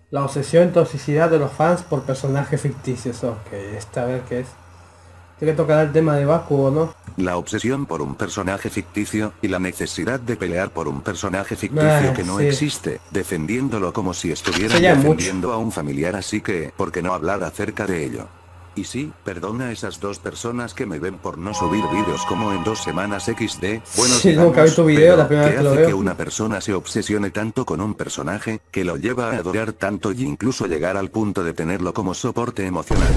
La obsesión y toxicidad de los fans por personajes ficticios. Ok, a ver qué es. Tiene que tocar el tema de Bakugo, ¿no? La obsesión por un personaje ficticio, y la necesidad de pelear por un personaje ficticio que no Sí. existe, defendiéndolo como si Eso estuvieran ya es mucho. defendiendo a un familiar, así que, ¿por qué no hablar acerca de ello? Y sí, perdona a esas dos personas que me ven por no subir vídeos como en 2 semanas XD, bueno Sí, nunca vi tu digamos, video, la pero, primera vez ¿qué que lo hace que veo. una persona se obsesione tanto con un personaje, que lo lleva a adorar tanto y incluso llegar al punto de tenerlo como soporte emocional?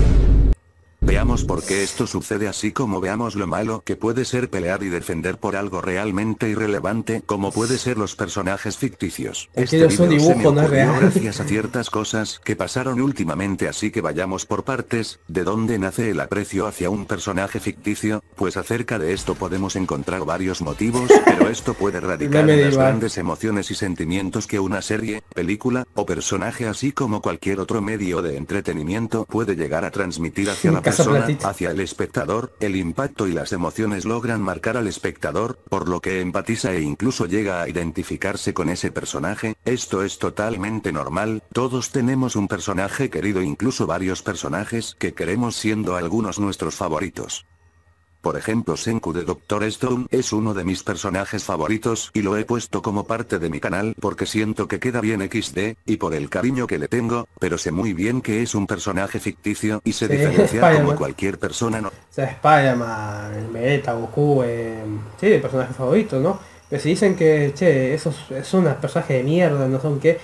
Veamos por qué esto sucede, así como veamos lo malo que puede ser pelear y defender por algo realmente irrelevante, como puede ser los personajes ficticios. Este Tranquilo, es un video se me dibujo, no es ocurrió real. gracias a ciertas cosas que pasaron últimamente, así que vayamos por partes. ¿De dónde nace el aprecio hacia un personaje ficticio? Pues acerca de esto podemos encontrar varios motivos, pero esto puede El radicar meme en de las Ibai. grandes emociones y sentimientos que una serie, película, o personaje, así como cualquier otro medio de entretenimiento, puede llegar a transmitir hacia la Casa persona, Platita. hacia el espectador. El impacto y las emociones logran marcar al espectador, por lo que empatiza e incluso llega a identificarse con ese personaje. Esto es totalmente normal, todos tenemos un personaje querido, incluso varios personajes que queremos, siendo algunos nuestros favoritos. Por ejemplo, Senku de Doctor Stone es uno de mis personajes favoritos, y lo he puesto como parte de mi canal porque siento que queda bien XD, y por el cariño que le tengo, pero sé muy bien que es un personaje ficticio y se Sí, diferencia como Spider-Man. cualquier persona. O sea, Spider-Man, Vegeta, Goku, sí, de personajes favoritos, ¿no? Pero si dicen que, che, esos son unos personajes de mierda, no son qué.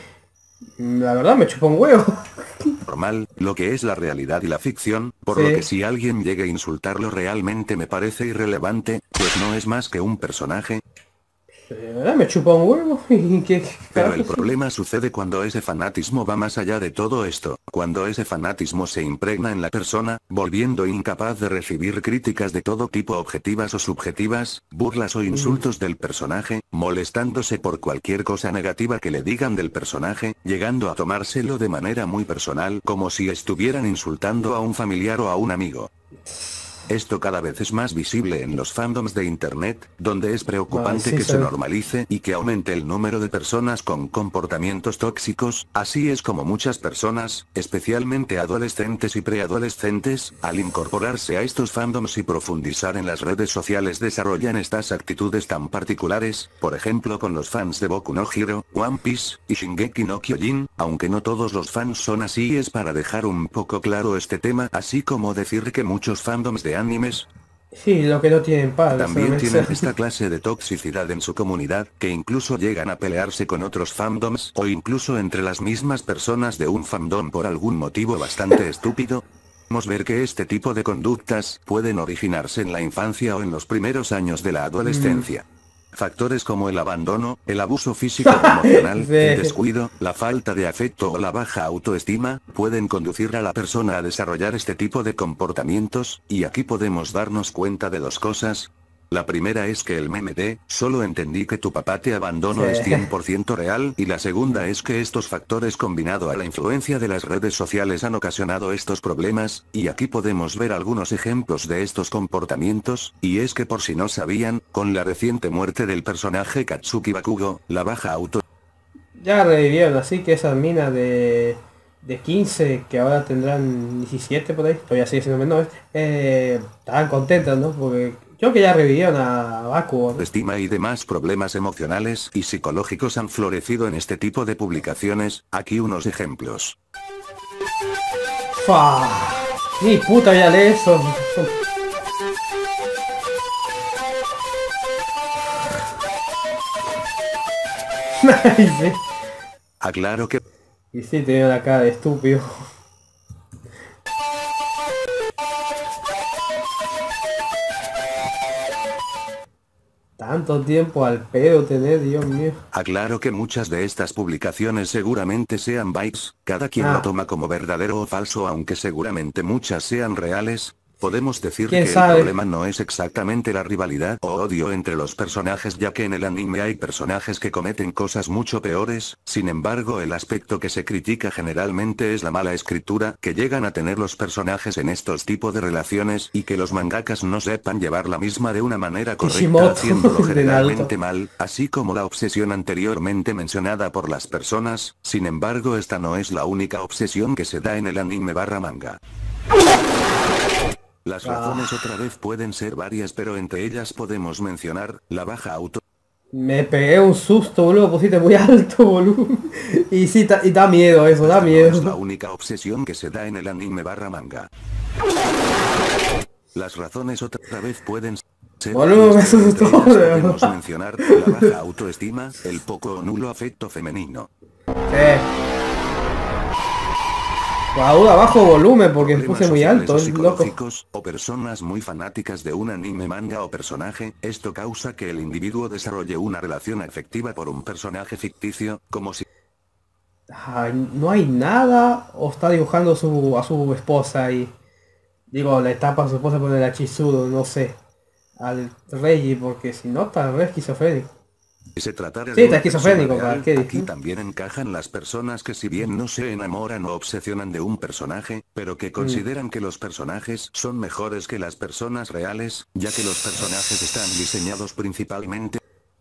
La verdad me chupa un huevo. Normal, lo que es la realidad y la ficción, por lo que Sí, si alguien llega a insultarlo realmente me parece irrelevante, pues no es más que un personaje. la verdad me chupa un huevo. ¿Y qué Pero carajo el sí? problema sucede cuando ese fanatismo va más allá de todo esto, cuando ese fanatismo se impregna en la persona, volviendo incapaz de recibir críticas de todo tipo, objetivas o subjetivas, burlas o Mm, insultos del personaje, molestándose por cualquier cosa negativa que le digan del personaje, llegando a tomárselo de manera muy personal, como si estuvieran insultando a un familiar o a un amigo. Esto cada vez es más visible en los fandoms de internet, donde es ay, preocupante sí, que se normalice y que aumente el número de personas con comportamientos tóxicos. Así es como muchas personas, especialmente adolescentes y preadolescentes, al incorporarse a estos fandoms y profundizar en las redes sociales, desarrollan estas actitudes tan particulares, por ejemplo con los fans de Boku no Hero, One Piece, y Shingeki no Kyojin, aunque no todos los fans son así. Es para dejar un poco claro este tema, así como decir que muchos fandoms de animes sí, lo que no tienen padres, también solamente tienen esta clase de toxicidad en su comunidad, que incluso llegan a pelearse con otros fandoms, o incluso entre las mismas personas de un fandom por algún motivo bastante estúpido. Podemos ver que este tipo de conductas pueden originarse en la infancia o en los primeros años de la Mm. adolescencia. Factores como el abandono, el abuso físico o emocional, el Sí. descuido, la falta de afecto o la baja autoestima, pueden conducir a la persona a desarrollar este tipo de comportamientos, y aquí podemos darnos cuenta de dos cosas. La primera es que el meme de "solo entendí que tu papá te Sí. abandonó" es 100% real, y la segunda es que estos factores, combinado a la influencia de las redes sociales, han ocasionado estos problemas, y aquí podemos ver algunos ejemplos de estos comportamientos. Y es que, por si no sabían, con la reciente muerte del personaje Katsuki Bakugo, la baja auto Ya revivieron, así que esas minas de 15 que ahora tendrán 17 por ahí, todavía sigue siendo menores, estaban contentas, ¿no? Porque creo que ya revivieron a Bakugo, ¿no? estima y demás problemas emocionales y psicológicos han florecido en este tipo de publicaciones. Aquí unos ejemplos. ¡Fua! Ni puta ya lee eso. Ay, sí. Aclaro que Y sí, tenía la cara de estúpido. Tanto tiempo al pedo tener, Dios mío. Aclaro que muchas de estas publicaciones seguramente sean bytes, cada quien lo Ah, toma como verdadero o falso, aunque seguramente muchas sean reales. Podemos decir ¿Quién que el sabe? problema no es exactamente la rivalidad o odio entre los personajes, ya que en el anime hay personajes que cometen cosas mucho peores. Sin embargo, el aspecto que se critica generalmente es la mala escritura que llegan a tener los personajes en estos tipos de relaciones, y que los mangakas no sepan llevar la misma de una manera correcta, Kishimoto haciéndolo de generalmente Naruto. mal, así como la obsesión anteriormente mencionada por las personas. Sin embargo, esta no es la única obsesión que se da en el anime barra manga. Las razones otra vez pueden ser varias, pero entre ellas podemos mencionar la baja auto. Me pegué un susto, boludo, pusiste muy alto, boludo. Y sí, y da miedo eso, da Esta no es la miedo. única obsesión que se da en el anime barra manga. Las razones otra vez pueden ser Boludo, me varias, pero entre asustó, ellas de podemos verdad. mencionar la baja autoestima, el poco o nulo afecto femenino. Aún abajo volumen porque Problemas puse muy sociales alto, o es loco. psicológicos, o personas muy fanáticas de un anime, manga o personaje. Esto causa que el individuo desarrolle una relación afectiva por un personaje ficticio, como si Ay, no hay nada o está dibujando a su esposa y digo, le tapa a su esposa poner a Chizuru, no sé, al Reggie, porque si no está re esquizofrénico. se tratara Sí, de está una persona esquizofrénico, ¿para real. qué Aquí dije? también encajan las personas que, si bien no se enamoran o obsesionan de un personaje, pero que consideran que los personajes son mejores que las personas reales, ya que los personajes están diseñados principalmente.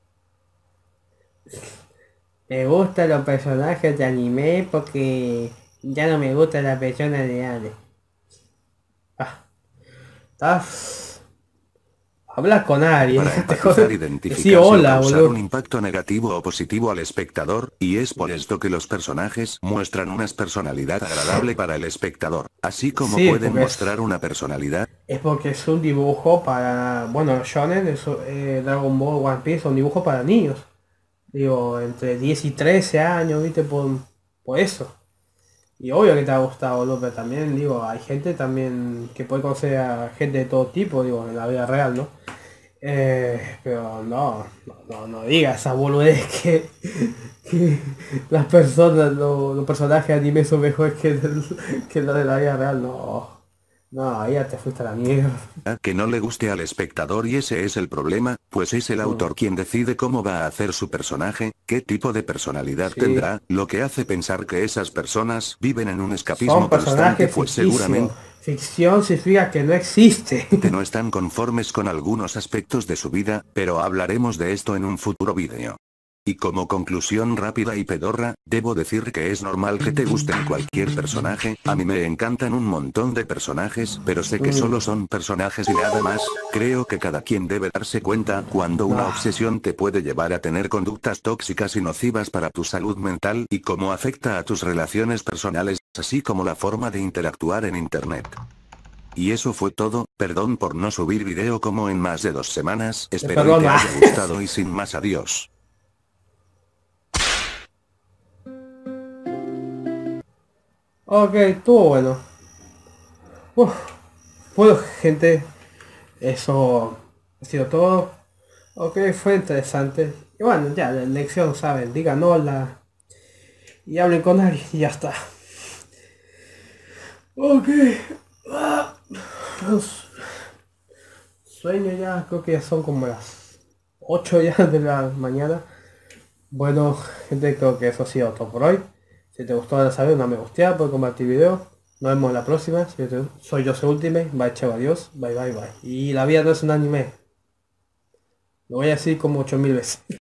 Me gustan los personajes de anime porque ya no me gustan las personas reales. Ah, estás... Habla con Ari, Para déjate empatizar, joder. Decí identificarse o hola, causar un boludo. impacto negativo o positivo al espectador, y es por esto que los personajes muestran una personalidad agradable para el espectador, así como Sí, pueden porque mostrar una personalidad. es porque es un dibujo para... Bueno, Shonen, Dragon Ball, One Piece, son dibujos para niños. Digo, entre 10 y 13 años, viste, por eso. Y obvio que te ha gustado, boludo, pero también, digo, hay gente también que puede conocer a gente de todo tipo, digo, en la vida real, ¿no? Pero no digas esa boludez que las personas, los personajes de anime son mejores que los de la vida real, no. No, ahí ya te fuiste a la mierda. Que no le guste al espectador, y ese es el problema, pues es el Mm, autor quien decide cómo va a hacer su personaje, qué tipo de personalidad sí, tendrá, lo que hace pensar que esas personas viven en un son escapismo constante, personajes pues ficticios. seguramente Ficción significa que no existe. no están conformes con algunos aspectos de su vida, pero hablaremos de esto en un futuro vídeo. Y como conclusión rápida y pedorra, debo decir que es normal que te gusten cualquier personaje. A mí me encantan un montón de personajes, pero sé que Mm, solo son personajes y nada más. Creo que cada quien debe darse cuenta cuando una nah. obsesión te puede llevar a tener conductas tóxicas y nocivas para tu salud mental, y cómo afecta a tus relaciones personales, así como la forma de interactuar en internet. Y eso fue todo. Perdón por no subir video como en más de 2 semanas, Te espero y te perdona. haya gustado, y sin más, adiós. Ok, estuvo bueno. Uf, bueno, gente, eso ha sido todo. Ok, fue interesante. Y bueno, ya, la lección, ¿saben? Digan hola y hablen con alguien y ya está. Ok. Ah, sueño ya, creo que ya son como las 8 ya de la mañana. Bueno, gente, creo que eso ha sido todo por hoy. Si te gustó, ya sabes, una me gusteada, puedes compartir video. Nos vemos en la próxima. Soy yo, soy Ultimate. Bye, chao, adiós. Bye, bye, bye. Y la vida no es un anime. Lo voy a decir como 8000 veces.